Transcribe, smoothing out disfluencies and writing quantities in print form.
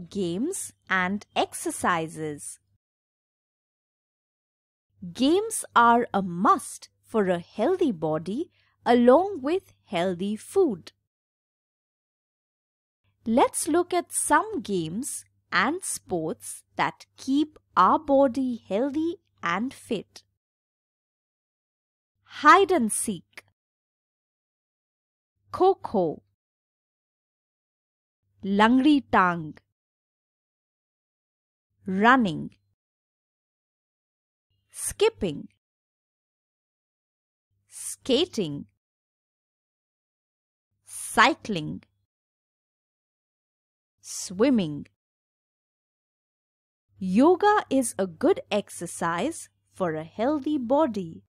games and exercises. Games are a must for a healthy body along with healthy food. Let's look at some games and sports that keep our body healthy and fit. Hide and seek, kho-kho, langdi-taang, running, skipping, skating, cycling, swimming. Yoga is a good exercise for a healthy body.